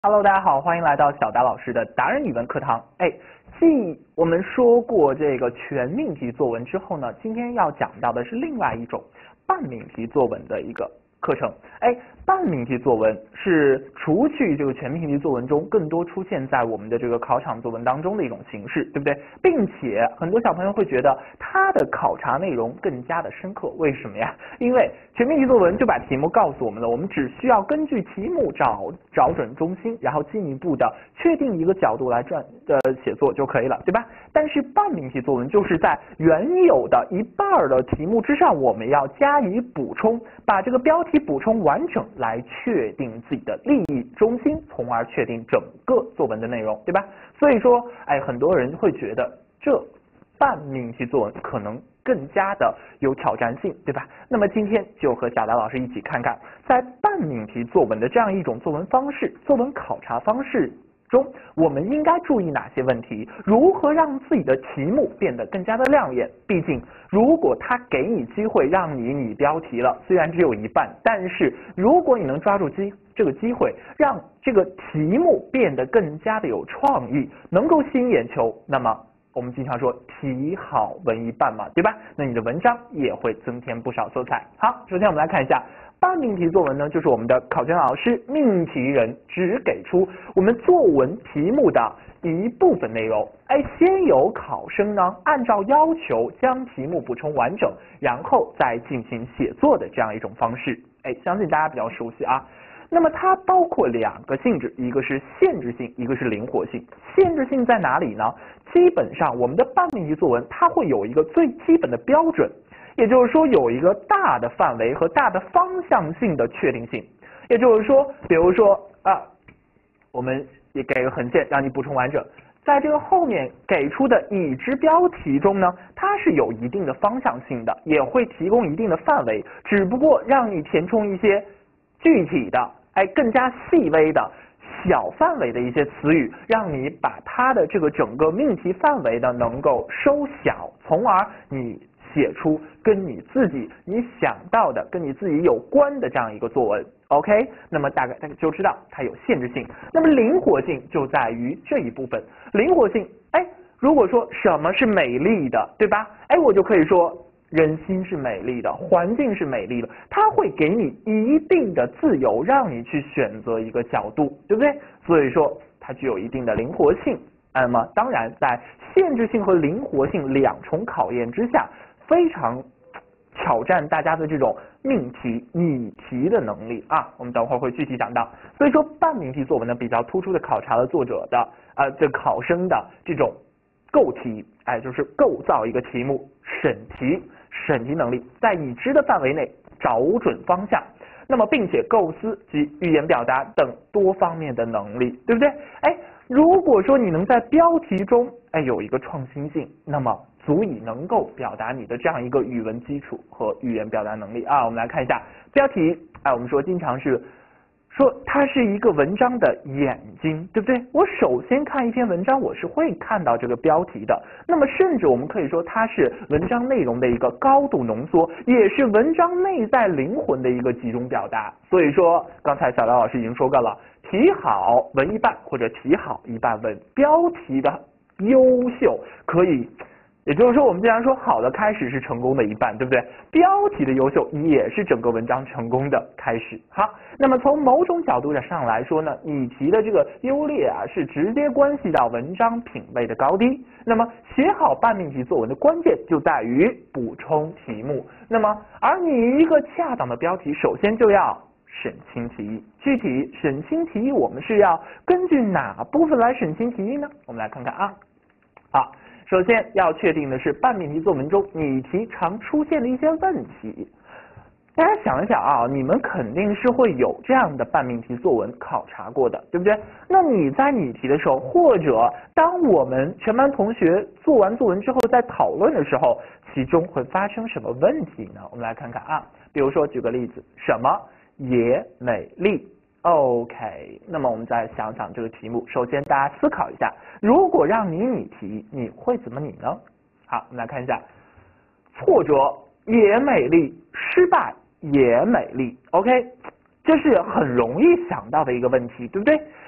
Hello， 大家好，欢迎来到小达老师的达人语文课堂。继我们说过这个全命题作文之后呢，今天要讲到的是另外一种半命题作文的一个课程。半命题作文是除去这个全命题作文中更多出现在我们的这个考场作文当中的一种形式，对不对？并且很多小朋友会觉得它的考察内容更加的深刻，为什么呀？因为全命题作文就把题目告诉我们了，我们只需要根据题目找准中心，然后进一步的确定一个角度来写作就可以了，对吧？但是半命题作文就是在原有的一半的题目之上，我们要加以补充，把这个标题补充完整，来确定自己的利益中心，从而确定整个作文的内容，对吧？所以说，很多人会觉得这半命题作文可能更加的有挑战性，对吧？那么今天就和小达老师一起看看，在半命题作文的这样一种作文方式、作文考察方式中，我们应该注意哪些问题？如何让自己的题目变得更加的亮眼？毕竟，如果他给你机会让你拟标题了，虽然只有一半，但是如果你能抓住这个机会，让这个题目变得更加的有创意，能够吸引眼球，那么我们经常说题好文一半嘛，对吧？那你的文章也会增添不少色彩。好，首先我们来看一下半命题作文呢，就是我们的考卷老师命题人只给出我们作文题目的一部分内容，先有考生呢按照要求将题目补充完整，然后再进行写作的这样一种方式。相信大家比较熟悉啊。那么它包括两个性质，一个是限制性，一个是灵活性。限制性在哪里呢？基本上我们的半命题作文它会有一个最基本的标准，也就是说有一个大的范围和大的方向性的确定性。也就是说，比如说我们也给个横线让你补充完整，在这个后面给出的已知标题中呢，它是有一定的方向性的，也会提供一定的范围，只不过让你填充一些具体的更加细微的小范围的一些词语，让你把它的这个整个命题范围呢能够收小，从而你写出跟你想到的跟你自己有关的这样一个作文。OK， 那么大概就知道它有限制性。那么灵活性就在于这一部分。灵活性，如果说什么是美丽的，对吧？我就可以说人心是美丽的，环境是美丽的，它会给你一定的自由，让你去选择一个角度，对不对？所以说它具有一定的灵活性。那么当然，在限制性和灵活性两重考验之下，非常挑战大家的这种命题拟题的能力啊。我们等会儿会具体讲到。所以说半命题作文呢，比较突出的考察了作者的这考生的这种构题，就是构造一个题目，审题能力，在已知的范围内找准方向，那么并且构思及语言表达等多方面的能力，对不对？如果说你能在标题中有一个创新性，那么足以能够表达你的这样一个语文基础和语言表达能力啊。我们来看一下标题，我们说经常是说它是一个文章的眼睛，对不对？我首先看一篇文章，我是会看到这个标题的。那么甚至我们可以说它是文章内容的一个高度浓缩，也是文章内在灵魂的一个集中表达。所以说刚才小廖老师已经说过了，题好文一半或者题好一半文，标题的优秀可以，也就是说我们经常说好的开始是成功的一半，对不对？标题的优秀也是整个文章成功的开始。好，那么从某种角度上来说呢，拟题的这个优劣是直接关系到文章品味的高低。那么写好半命题作文的关键就在于补充题目。那么而你一个恰当的标题，首先就要审清题意。具体审清题意，我们是要根据哪部分来审清题意呢？我们来看看啊。好，首先要确定的是半命题作文中拟题常出现的一些问题。大家想一想啊，你们肯定是会有这样的半命题作文考察过的，对不对？那你在拟题的时候，或者当我们全班同学做完作文之后在讨论的时候，其中会发生什么问题呢？我们来看看啊，比如说举个例子，什么也美丽。OK， 那么我们再想想这个题目。首先大家思考一下，如果让你拟题，你会怎么拟呢？好，我们来看一下，挫折也美丽，失败也美丽。OK， 这是很容易想到的一个问题，对不对？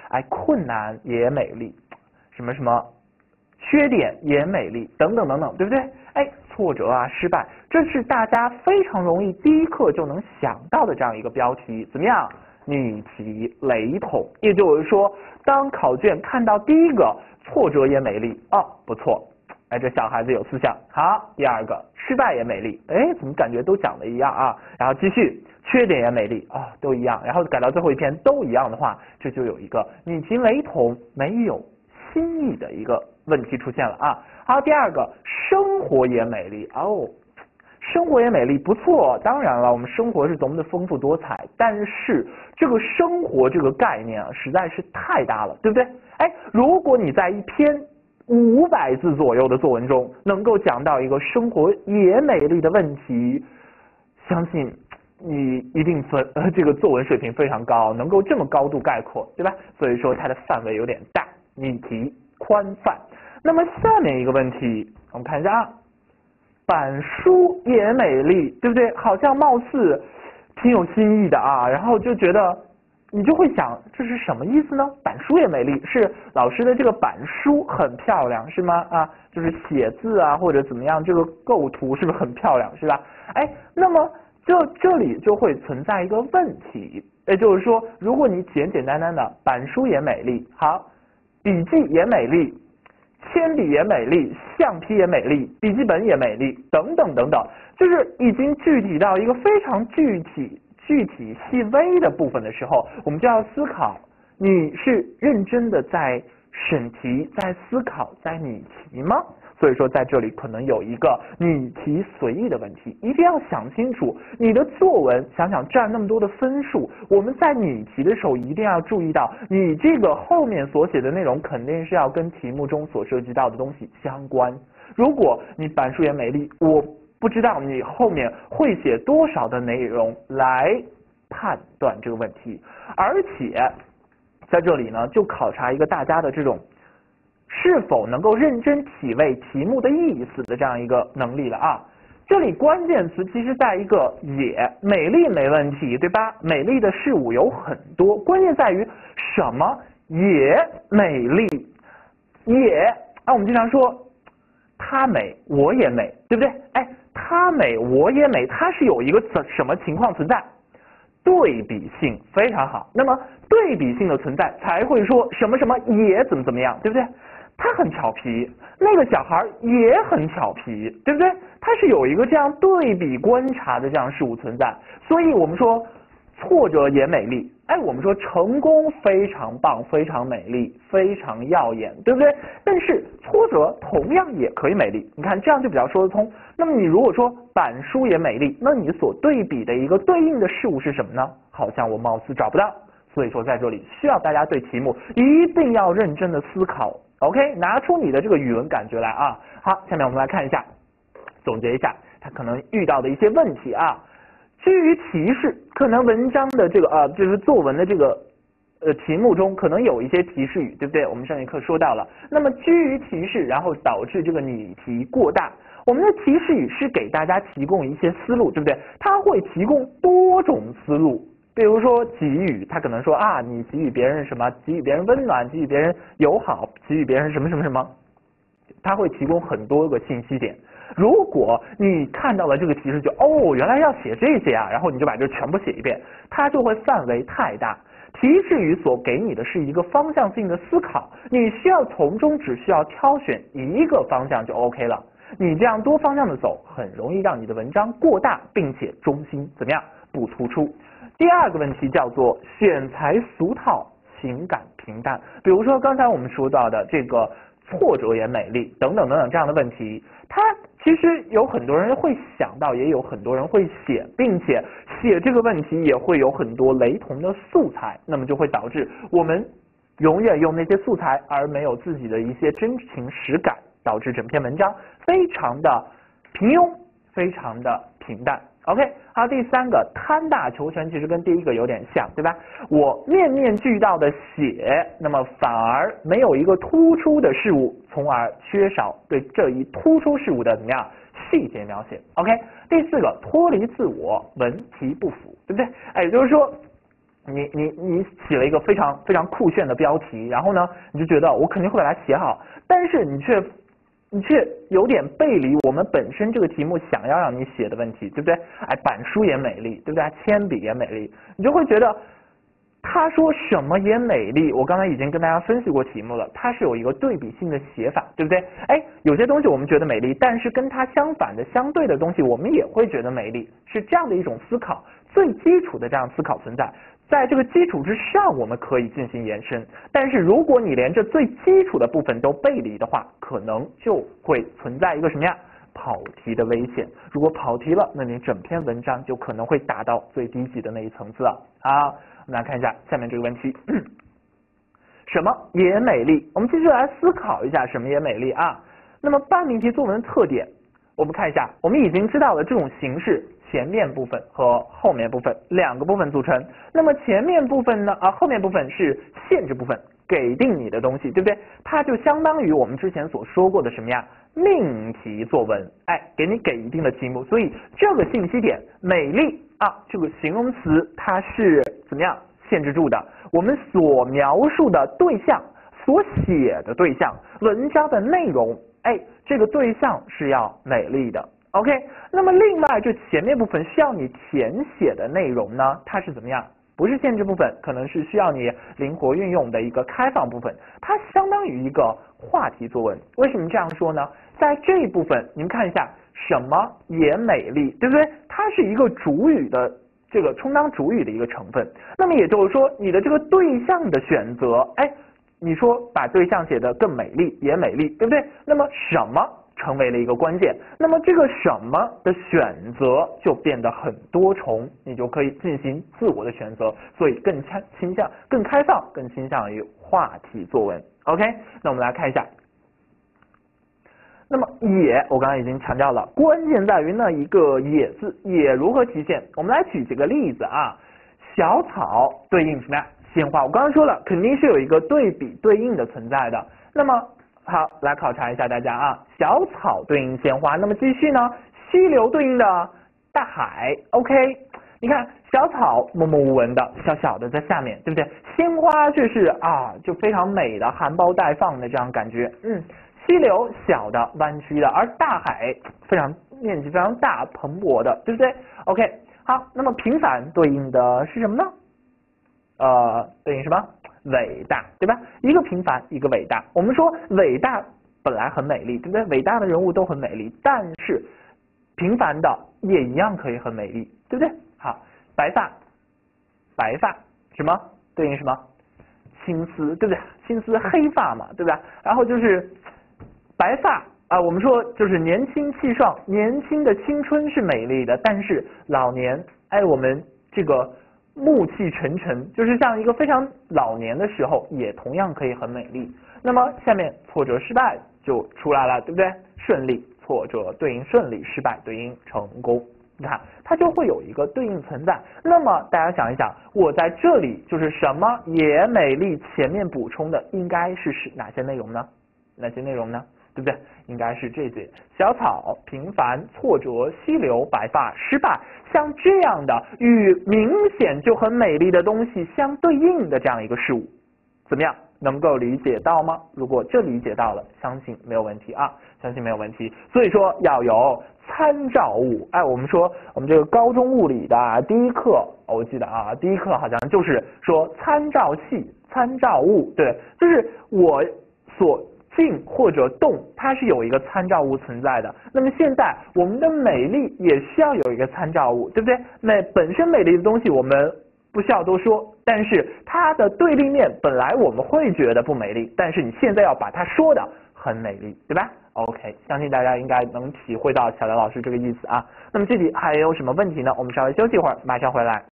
哎，困难也美丽，什么什么缺点也美丽，等等等等，对不对？哎，挫折啊，失败，这是大家非常容易第一课就能想到的这样一个标题，怎么样？拟题雷同，也就是说，当考卷看到第一个挫折也美丽，哦，不错，哎，这小孩子有思想。好，第二个失败也美丽，哎，怎么感觉都讲的一样啊？然后继续，缺点也美丽啊，都一样。然后改到最后一篇都一样的话，这就有一个拟题雷同，没有新意的一个问题出现了啊。好，第二个生活也美丽哦。生活也美丽，不错。当然了，我们生活是多么的丰富多彩，但是这个生活这个概念啊，实在是太大了，对不对？哎，如果你在一篇500字左右的作文中，能够讲到一个生活也美丽的问题，相信你一定这个作文水平非常高，能够这么高度概括，对吧？所以说它的范围有点大，拟题宽泛。那么下面一个问题，我们看一下啊。板书也美丽，对不对？好像貌似挺有新意的啊，然后就觉得你就会想，这是什么意思呢？板书也美丽，是老师的这个板书很漂亮，是吗？啊，就是写字啊或者怎么样，这个构图是不是很漂亮，是吧？哎，那么这里就会存在一个问题，也就是说，如果你简简单单的板书也美丽，好，笔记也美丽。铅笔也美丽，橡皮也美丽，笔记本也美丽，等等等等，就是已经具体到一个非常具体细微的部分的时候，我们就要思考，你是认真的在审题、在思考、在拟题吗？所以说在这里可能有一个拟题随意的问题，一定要想清楚你的作文，想想占那么多的分数，我们在拟题的时候一定要注意到，你这个后面所写的内容肯定是要跟题目中所涉及到的东西相关。如果你板书也美丽，我不知道你后面会写多少的内容来判断这个问题，而且在这里呢，就考察一个大家的这种是否能够认真体味题目的意思的这样一个能力了啊。这里关键词其实在一个也，美丽没问题，对吧？美丽的事物有很多，关键在于什么也美丽。也啊，我们经常说她美我也美，对不对？哎，她美我也美，它是有一个什么情况存在？对比性，非常好。那么对比性的存在才会说什么什么也怎么怎么样，对不对？他很调皮，那个小孩也很调皮，对不对？他是有一个这样对比观察的这样事物存在，所以我们说挫折也美丽，哎，我们说成功非常棒，非常美丽，非常耀眼，对不对？但是挫折同样也可以美丽，你看这样就比较说得通。那么你如果说板书也美丽，那你所对比的一个对应的事物是什么呢？好像我貌似找不到，所以说在这里需要大家对题目一定要认真的思考。OK， 拿出你的这个语文感觉来啊！好，下面我们来看一下，总结一下他可能遇到的一些问题啊。基于提示，可能文章的这个就是作文的这个题目中可能有一些提示语，对不对？我们上一课说到了。那么基于提示，然后导致这个拟题过大。我们的提示语是给大家提供一些思路，对不对？它会提供多种思路。比如说给予，他可能说啊，你给予别人什么？给予别人温暖，给予别人友好，给予别人什么什么什么，他会提供很多个信息点。如果你看到了这个提示就原来要写这些啊，然后你就把这全部写一遍，它就会范围太大。提示语所给你的是一个方向性的思考，你需要从中只需要挑选一个方向就 OK 了。你这样多方向的走，很容易让你的文章过大，并且中心怎么样不突出。第二个问题叫做选材俗套，情感平淡。比如说刚才我们说到的这个挫折也美丽等等等等这样的问题，它其实有很多人会想到，也有很多人会写，并且写这个问题也会有很多雷同的素材，那么就会导致我们永远用那些素材而没有自己的一些真情实感，导致整篇文章非常的平庸，非常的平淡。OK， 好，第三个贪大求全，其实跟第一个有点像，对吧？我面面俱到的写，那么反而没有一个突出的事物，从而缺少对这一突出事物的怎么样细节描写。OK， 第四个脱离自我，文题不符，对不对？哎，也就是说， 你起了一个非常非常酷炫的标题，然后呢，你就觉得我肯定会把它写好，但是你却有点背离我们本身这个题目想要让你写的问题，对不对？哎，板书也美丽，对不对？铅笔也美丽，你就会觉得他说什么也美丽。我刚才已经跟大家分析过题目了，它是有一个对比性的写法，对不对？哎，有些东西我们觉得美丽，但是跟它相反的相对的东西我们也会觉得美丽，是这样的一种思考，最基础的这样思考存在。在这个基础之上，我们可以进行延伸，但是如果你连这最基础的部分都背离的话，可能就会存在一个什么呀？跑题的危险。如果跑题了，那你整篇文章就可能会达到最低级的那一层次了。好，我们来看一下下面这个问题，什么也美丽？我们继续来思考一下什么也美丽啊。那么半命题作文的特点，我们看一下，我们已经知道了这种形式。前面部分和后面部分两个部分组成，那么前面部分呢后面部分是限制部分，给定你的东西，对不对？它就相当于我们之前所说过的什么呀？命题作文，哎，给一定的题目，所以这个信息点美丽啊，这个形容词它是怎么样限制住的？我们所描述的对象，所写的对象，文章的内容，哎，这个对象是要美丽的。OK， 那么另外这前面部分需要你填写的内容呢，它是怎么样？不是限制部分，可能是需要你灵活运用的一个开放部分，它相当于一个话题作文。为什么这样说呢？在这一部分，你们看一下，什么也美丽，对不对？它是一个主语的这个充当主语的一个成分。那么也就是说，你的这个对象的选择，哎，你说把对象写得更美丽，也美丽，对不对？那么什么成为了一个关键，那么这个什么的选择就变得很多重，你就可以进行自我的选择，所以更开放，更倾向于话题作文。OK， 那我们来看一下，那么也，我刚才已经强调了，关键在于那一个也字，也如何体现？我们来举几个例子啊，小草对应什么呀？鲜花。我刚刚说了，肯定是有一个对比对应的存在的。那么好，来考察一下大家啊，小草对应鲜花，那么继续呢，溪流对应的大海。OK， 你看小草默默无闻的，小小的在下面，对不对？鲜花这是啊，就非常美的，含苞待放的这样感觉。溪流小的，弯曲的，而大海面积非常大，蓬勃的，对不对 ？OK， 好，那么平凡对应的是什么呢？对应什么？伟大，对吧？一个平凡，一个伟大。我们说伟大本来很美丽，对不对？伟大的人物都很美丽，但是平凡的也一样可以很美丽，对不对？好，白发什么对应什么？青丝，对不对？青丝黑发嘛，对吧？然后就是白发啊，我们说就是年轻气爽，年轻的青春是美丽的，但是老年，哎，我们这个暮气沉沉，就是像一个非常老年的时候，也同样可以很美丽。那么下面挫折失败就出来了，对不对？顺利，挫折对应顺利，失败对应成功。你看，它就会有一个对应存在。那么大家想一想，我在这里就是什么也美丽，前面补充的应该是哪些内容呢？哪些内容呢？对不对？应该是这些：小草、平凡、挫折、溪流、白发、失败，像这样的与明显就很美丽的东西相对应的这样一个事物，怎么样？能够理解到吗？如果这理解到了，相信没有问题啊，相信没有问题。所以说要有参照物。哎，我们说我们这个高中物理的第一课，我记得啊，第一课好像就是说参照系、参照物，对，就是我所静或者动，它是有一个参照物存在的。那么现在我们的美丽也需要有一个参照物，对不对？本身美丽的东西我们不需要多说，但是它的对立面本来我们会觉得不美丽，但是你现在要把它说的很美丽，对吧 ？OK， 相信大家应该能体会到小梁老师这个意思啊。那么具体还有什么问题呢？我们稍微休息一会儿，马上回来。